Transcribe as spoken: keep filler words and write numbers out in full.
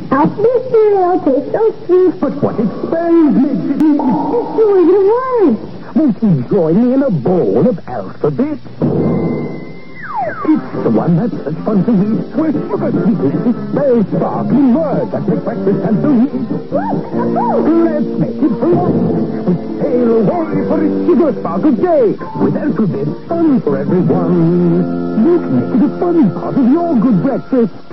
Alphabet cereal tastes so sweet. But what it spells makes it easy. It's the way it works. Won't you join me in a bowl of alphabet? It's the one that's such fun to read. Where sugar secrets spell sparkling words that make breakfast and to eat. Let's make it fun. We sail away for a sugar sparkle day. With alphabet fun for everyone. You can make it a fun part of your good breakfast.